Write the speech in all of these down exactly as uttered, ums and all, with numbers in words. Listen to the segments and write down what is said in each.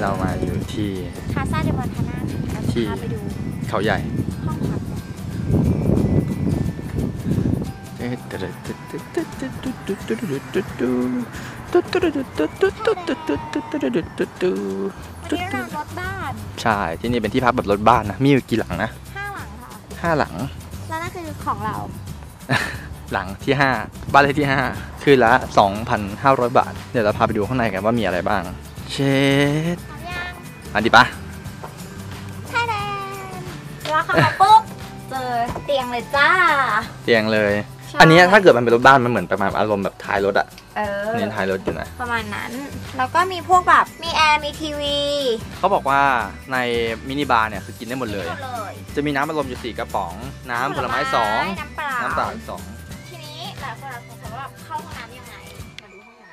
เรามาอยู่ที่คาซาเดมอนทาน่าที่ไปดูเขาใหญ่ห้องพักที่เรารถบ้านใช่ที่นี่เป็นที่พักแบบรถบ้านนะมีอยู่กี่หลังนะห้าหลังค่ะห้าหลังแล้วนั่นคือของเราหลังที่ห้าบ้านเลขที่ห้าคืนละ สองพันห้าร้อย บาทเดี๋ยวเราพาไปดูข้างในกันว่ามีอะไรบ้างเช็ดอันดีปะใช่แล้วแล้วเข้ามาปุ๊บเจอเตียงเลยจ้าเตียงเลยอันนี้ถ้าเกิดมันเป็นรถบ้านมันเหมือนประมาณอารมณ์แบบท้ายรถอะเออเนี่ยท้ายรถอยู่นะประมาณนั้นแล้วก็มีพวกแบบมีแอร์มีทีวีเขาบอกว่าในมินิบาร์เนี่ยคือกินได้หมดเลยจะมีน้ำอัดลมอยู่สี่กระป๋องน้ำผลไม้สองน้ำเปล่าน้ำเปล่าสองทีนี้หลายคนอาจจะสงสัยว่าเข้าห้องน้ำยังไงมาดูห้องน้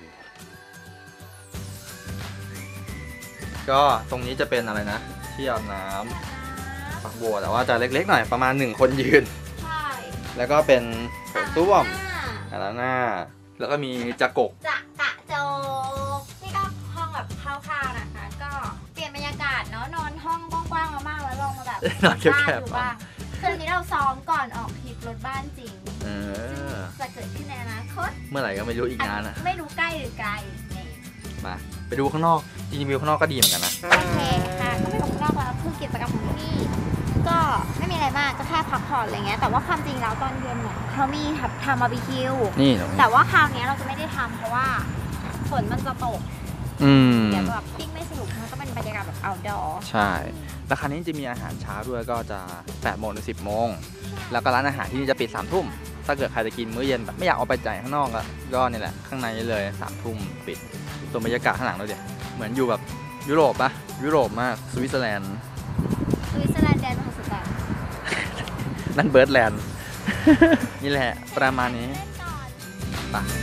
ำก็ตรงนี้จะเป็นอะไรนะที่อาบน้ำฝักบัวแต่ว่าจะเล็กๆหน่อยประมาณหนึ่งคนยืนใช่แล้วก็เป็นโถส้วมอ่างล้างหน้าแล้วก็มีจักรกจักระจกนี่ก็ห้องแบบคร่าวๆนะคะก็เปลี่ยนบรรยากาศเนาะนอนห้องกว้างๆมากๆแล้วลองมาแบบนอนแคบๆบ้างคืนนี้เราซ้อมก่อนออกทริปรถบ้านจริงจะเกิดขึ้นในอนาคตเมื่อไหร่ก็ไม่รู้อีกนานนะไม่รู้ใกล้หรือไกลมาไปดูข้างนอกจริงๆวิวข้างนอกก็ดีเหมือนกันนะโอเคค่ะก็ไม่ดูข้างนอกแล้วคือกิจกรรมของที่นี่ก็ไม่มีอะไรมากก็แค่พักผ่อนอะไรเงี้ยแต่ว่าความจริงแล้วตอนเย็นเนี่ยเขามีทำบาร์บีคิวนี่แต่ว่าคราวนี้เราจะไม่ได้ทำเพราะว่าฝนมันจะตกอืมเดี๋ยวแบบปิ้งไม่สนุกมันก็เป็นบรรยากาศแบบ outdoor ใช่แล้วคราวนี้จะมีอาหารเช้าด้วยก็จะแปดโมงถึงสิบโมงแล้วก็ร้านอาหารที่นี่จะปิดสามทุ่มถ้าเกิดใครจะกินมื้อเย็นแบบไม่อยากออกไปจ่ายข้างนอกก็นี่แหละข้างในเลยสามทุ่มปิดตัวบรรยากาศข้างหลังเราเดี๋ยวเหมือนอยู่แบบยุโรปปะยุโรปมากสวิตเซอร์แลนด์สวิตเซอร์แลนด์แดนมหัศจรรย์นั่นเบิร์ดแลนด์นี่แหละประมาณนี้ปะ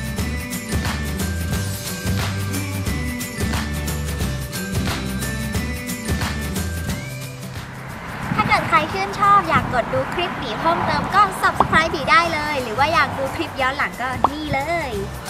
ถ้าเกิดใครชื่นชอบอยากกดดูคลิปบีเพิ่มเติมก็ ซับสไครบ์ บีได้เลยหรือว่าอยากดูคลิปย้อนหลังก็นี่เลย